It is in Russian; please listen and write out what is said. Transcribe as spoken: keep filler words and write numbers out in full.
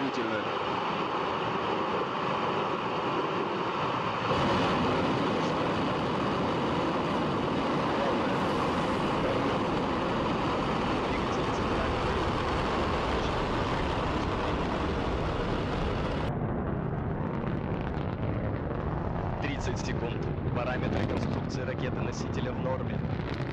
действительно. тридцать секунд. Параметры конструкции ракеты-носителя в норме.